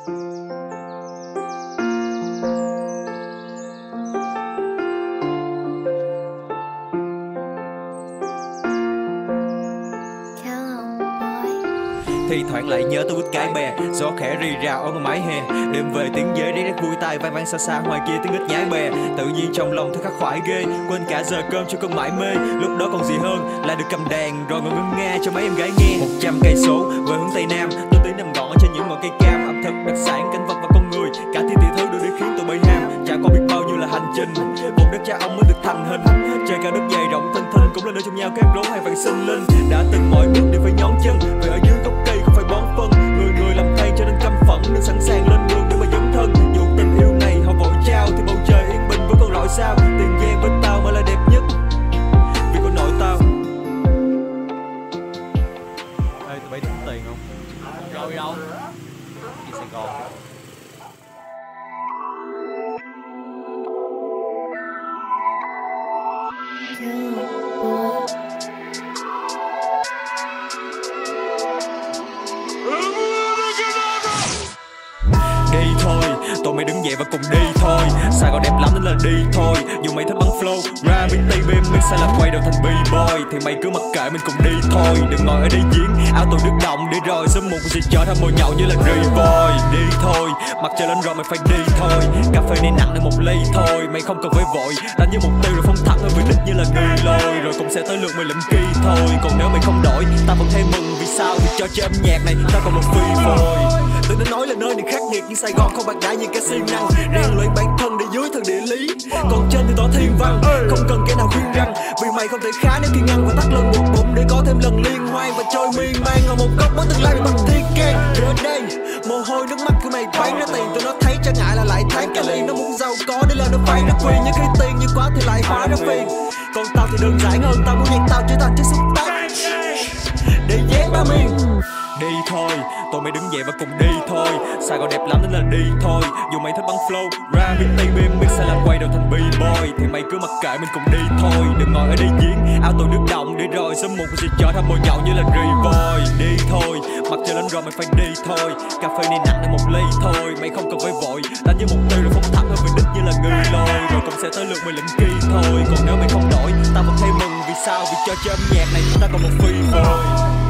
Thì thoảng lại nhớ tôi quýt cái bè, gió khẽ rì rào ở ngoài mái hè. Đêm về tiếng dế ré rét vui tai vang vang xa xa ngoài kia tiếng ếch nhái bè. Tự nhiên trong lòng thấy khắc khoải ghê, quên cả giờ cơm cho cơn mải mê. Lúc đó còn gì hơn là được cầm đàn rồi ngồi ngân nga cho mấy em gái nghe. 100 cây số về hướng tây nam, tôi tới nằm gọn trên những ngọn cây cam. Ẩm thực đặc sản cảnh vật và con người, cả thiên tỷ thứ đủ để khiến tôi bay ham. Chả có biết bao nhiêu là hành trình, vùng đất cha ông mới được thành hình. Trời cao đất dày rộng thênh thênh cũng là nơi trong nhau các rốn hay vàng sinh linh. Đã từng mỏi bước đi phải nhón chân, về ở dưới gốc cây không phải bón phân. Người người làm thay cho nên căm phẫn, nên sẵn sàng lên đường để mà dấn thân. Dù tình yêu này họ vội trao thì bầu trời yên bình vẫn còn rọi sao. Tiền giang bên tao mới là đẹp nhất vì con nội tao. Ê tụi bay tính tiền không? Rồi đâu? Đi Sài Gòn. Đi thôi, tụi mày đứng dậy và cùng đi thôi. Sài Gòn đẹp lắm nên là đi thôi. Dù mày thích bắn flow, ra bên tây bên mix hay là quay đầu thành b-boy thì mày cứ mặc kệ mình cùng đi thôi. Đừng ngồi ở đây diễn, áo tôi nước động để rồi sớm muộn sẽ trở thành mồi nhậu như là rì voi. Đi thôi, mặt trời lên rồi mày phải đi thôi. Cà phê này nặng lên một ly thôi. Mày không cần phải vội, đánh như mục tiêu rồi phóng thẳng ở về đích như là người lôi. Rồi cũng sẽ tới lượt mày lĩnh kỳ thôi. Còn nếu mày không đổi, ta vẫn thấy mừng vì sao? Vì cho âm nhạc này ta còn một phi phôi. Từng đã nói là nơi này khắc nghiệt nhưng Sài Gòn không bạc đãi như cái siêng năng. Rèn luyện bản thân để dưới thân địa lý, còn trên thì tỏ thiên văn. Không cần cái nào khuyên răng, vì mày không thể khá nếu khi ngăn và tắt lần một bụng để có thêm lần liên hoan và trôi miên man ở một góc với tương lai bị bằng thiên can. Rồi ở đây mồ hôi nước mắt của mày bán ra tiền tụi nó thấy chẳng ngại là lại tháng cái ly. Nó muốn giàu có để lên nó phải nó quyền, nhưng khi tiền như quá thì lại hóa ra phiền. Còn tao thì đơn giản hơn, tao muốn nhạc tao trở thành chiếc xúc tác để dán ba miền. Đi thôi, tụi mày đứng dậy và cùng đi thôi. Sài Gòn đẹp lắm nên là đi thôi. Dù mày thích bắn flow, ra bên tây bên mix hay là quay đầu thành b-boy thì mày cứ mặc kệ mình cùng đi thôi. Đừng ngồi ở đây diễn, áo tôi nước động để rồi sớm muộn sẽ trở thành mồi nhậu như là rì voi. Đi thôi, mặt trời lên rồi mày phải đi thôi. Cà phê này nặng lên một ly thôi. Mày không cần phải vội, đánh với mục tiêu rồi phóng thẳng ở về đích như là người lôi. Rồi cũng sẽ tới lượt mày lĩnh kỳ thôi. Còn nếu mày không đổi, ta vẫn thấy mừng vì sao? Vì cho âm nhạc này ta còn một phi phôi.